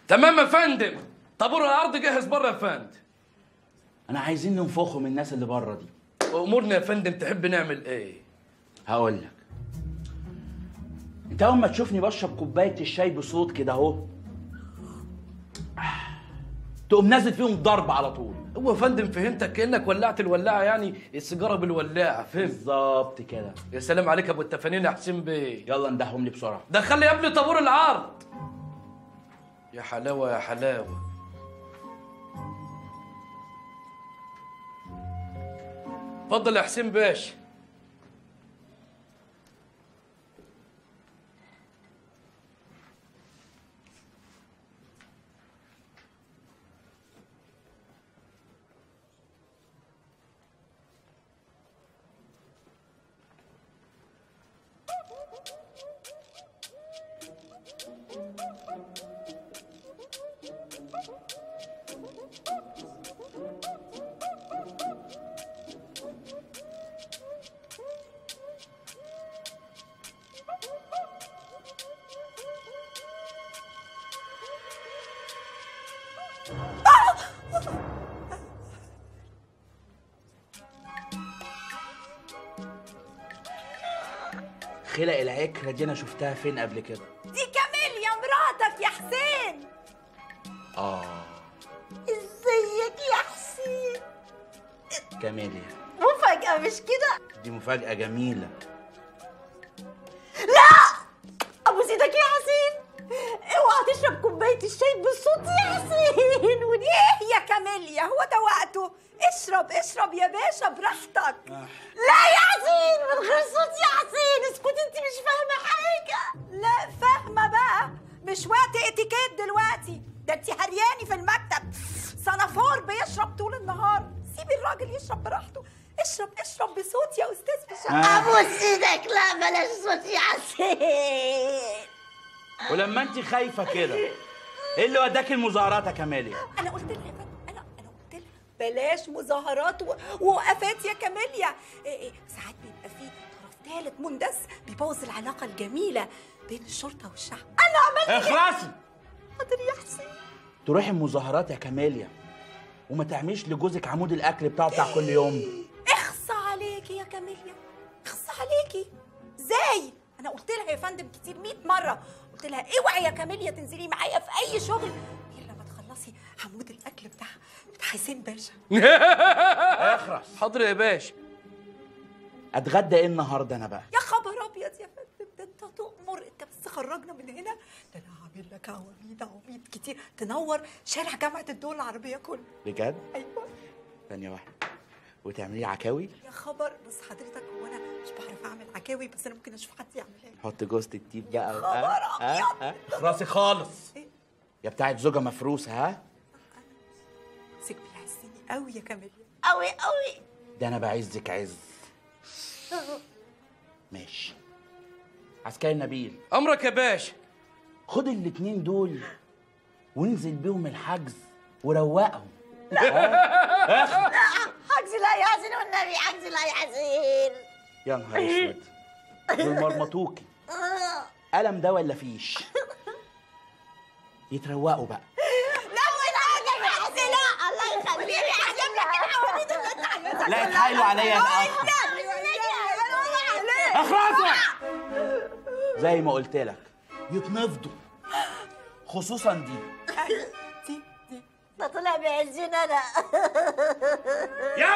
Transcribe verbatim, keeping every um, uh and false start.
تمام يا فندم. طابور العرض جاهز بره يا فندم. انا عايزين ننفخه من الناس اللي بره دي. امورنا يا فندم، تحب نعمل ايه؟ هقول لك. انت اول ما تشوفني بشرب كوبايه الشاي بصوت كده اهو تقوم نازل فيهم ضرب على طول. هو يا فندم فهمتك، كانك ولعت الولاعه، يعني السيجاره بالولاعه، فهمت؟ بالظبط كده. يا سلام عليك يا ابو التفانين يا حسين بيه. يلا اندههم لي بسرعه. دخل لي يا ابني طابور العرض. يا حلاوه يا حلاوه. اتفضل يا حسين باشا. خلق العكرة دي انا شفتها فين قبل كده؟ دي كاميليا مراتك يا حسين. اه ازيك يا حسين؟ كاميليا. مفاجأة مش كده؟ دي مفاجأة جميلة. لا ابوس ايدك يا حسين، اوعى تشرب كوباية الشاي بالصوت يا حسين. ودي ايه يا كاميليا؟ هو ده وقته؟ اشرب اشرب يا باشا براحتك. آه. لا يا حسين من غير صوت يا حسين. اسكت انت مش فاهمة حاجة. لا فاهمة بقى، مش وقت اتيكيت دلوقتي. ده انت هرياني في المكتب. صنفور بيشرب طول النهار. سيبي الراجل يشرب براحته. اشرب اشرب بصوت يا استاذ في الشقة. آه. ابوس ايدك. لا بلاش صوت يا حسين. ولما انت خايفة كده ايه اللي وداك المظاهرات يا كاميليا؟ انا قلت لها يا فندم، انا انا قلت لها بلاش مظاهرات ووقفات يا كاميليا. إيه إيه ساعات بيبقى في طرف ثالث مندس بيبوظ العلاقه الجميله بين الشرطه والشعب. انا عملت اخلصي. حاضر يا حسين. تروحي المظاهرات يا كاميليا وما تعمليش لجوزك عمود الاكل بتاعه بتاع كل يوم. اخص عليكي يا كاميليا، اخص عليكي. ازاي؟ انا قلت لها يا فندم كتير مية مره، قلت لها اوعي يا كاميليا تنزلي معايا في اي شغل غير لما تخلصي عمود الاكل بتاع بتاع حسين باشا. اخرس. حاضر يا باشا. اتغدى ايه النهارده انا بقى؟ يا خبر ابيض يا فندم، ده انت تؤمر. انت بس خرجنا من هنا، ده انا هعمل لك عواميد عواميد كتير تنور شارع جامعه الدول العربيه كله. بجد؟ ايوه. ثانيه واحده. وتعملي عكاوي؟ يا خبر بص حضرتك، هو انا مش بعرف اعمل عكاوي، بس انا ممكن اشوف حد يعملها لي. حط جوزة التيب بقى. يا خبر ابيض. اخرسي خالص. إيه؟ يا بتاعت زوجة مفروسة. ها؟ سيب بيحسني قوي يا كاميليا، قوي قوي. ده انا بعزك عز. ماشي. عسكري نبيل، امرك يا باشا. خد الاتنين دول وانزل بيهم الحجز وروقهم. لا حجز لا يا حسين والنبي، حجز لا يا حسين. يا نهار اسود. دول مرمطوكي. قلم ده ولا فيش؟ يتروقوا بقى. لا ولا يا حسين. لا الله يخليك يا حسين لك العواميد اللي انت عايزها. لا اتحايلوا عليا اتاخر. اخرسوا. زي ما قلت لك يتنفضوا، خصوصا دي. دي دي ده طلع بيعزني انا. يا